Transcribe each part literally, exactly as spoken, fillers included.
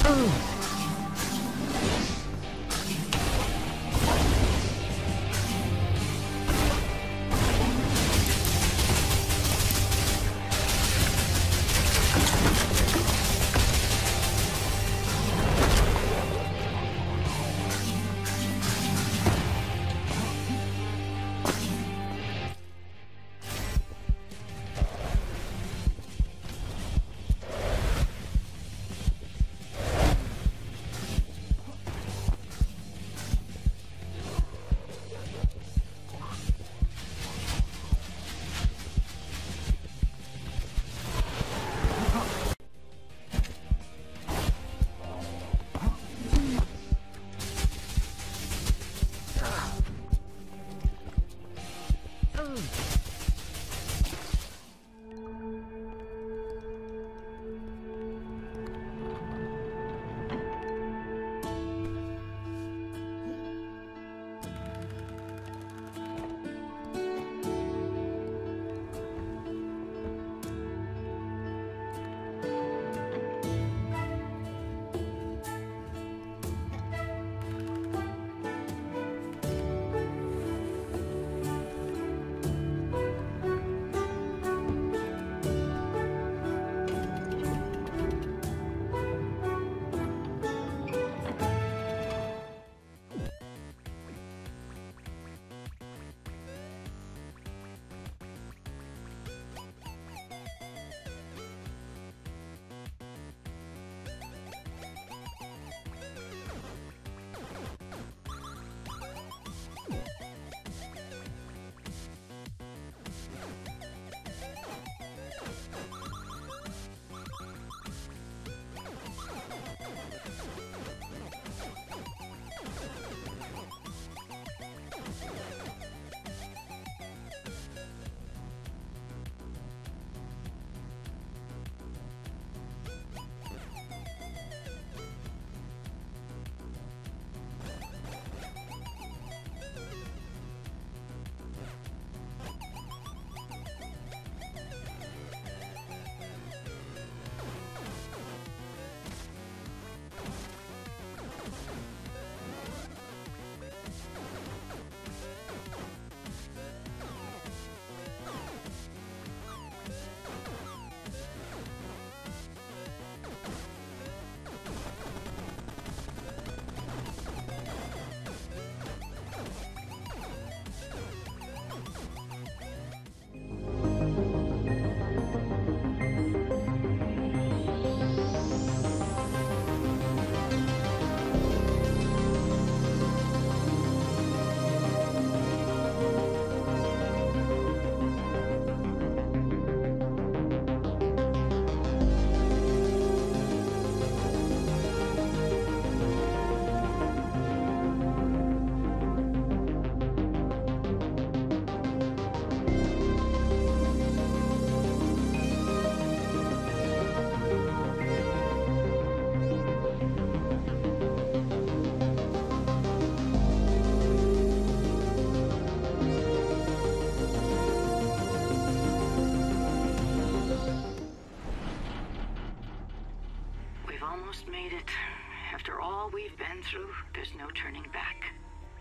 almost made it. After all we've been through, there's no turning back.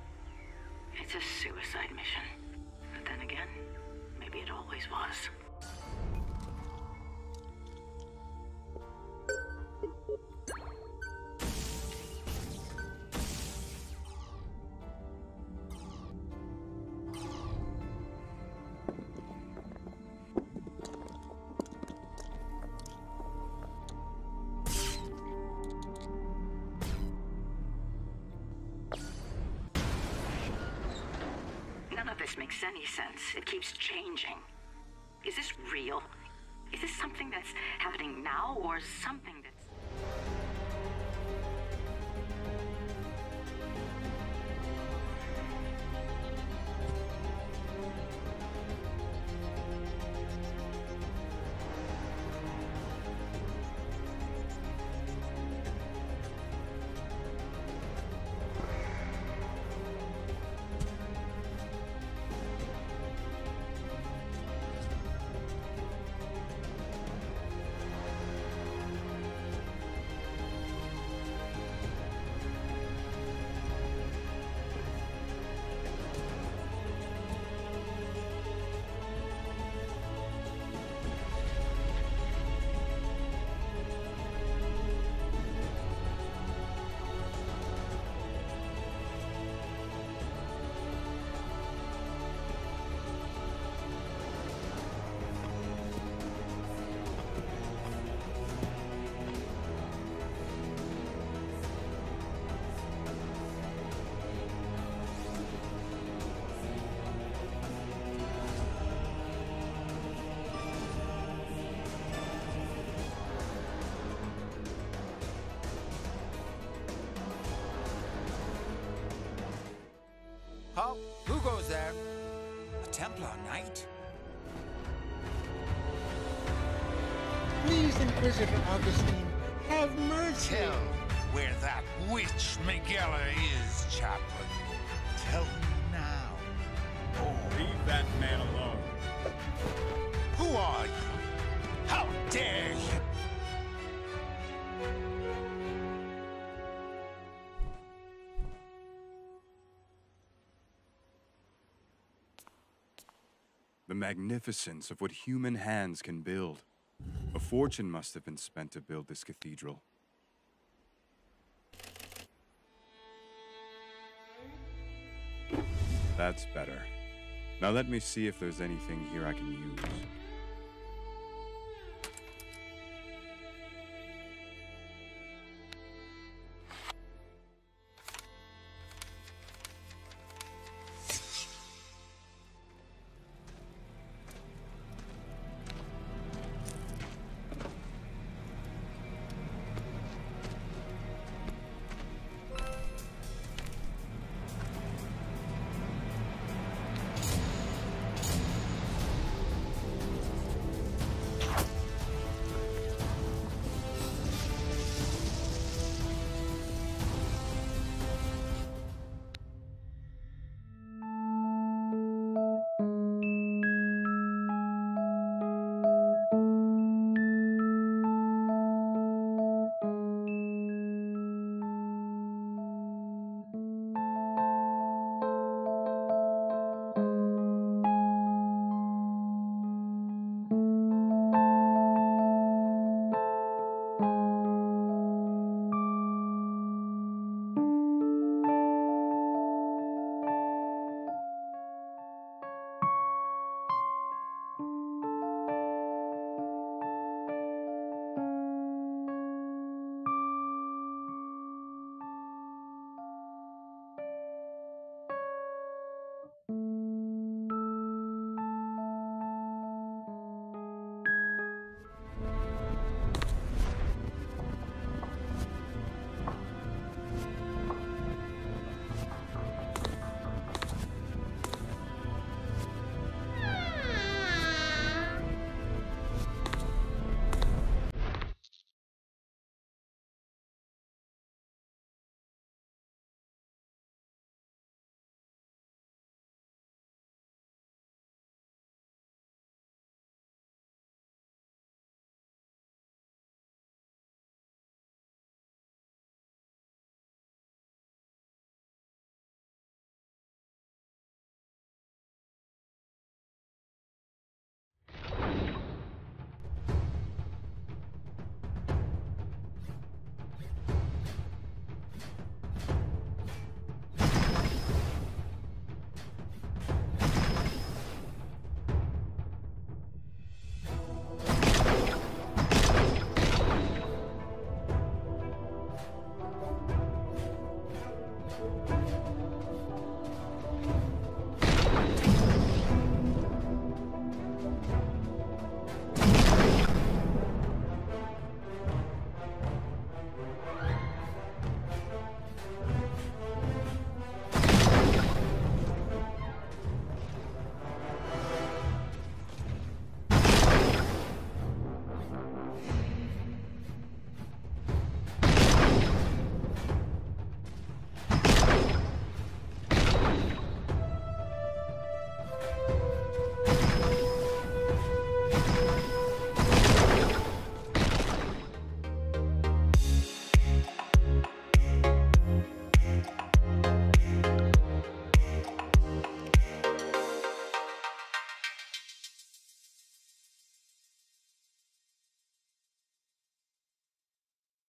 It's a suicide mission. But then again, maybe it always was. This makes any sense. It keeps changing. Is this real? Is this something that's happening now, or something that's... Halt! Who goes there? A Templar knight? Please, Inquisitor Augustine, have mercy. Tell where that witch Miguela is, Chaplain. Tell me now. Oh, leave that man alone. Who are you? How dare you? The magnificence of what human hands can build. A fortune must have been spent to build this cathedral. That's better. Now let me see if there's anything here I can use.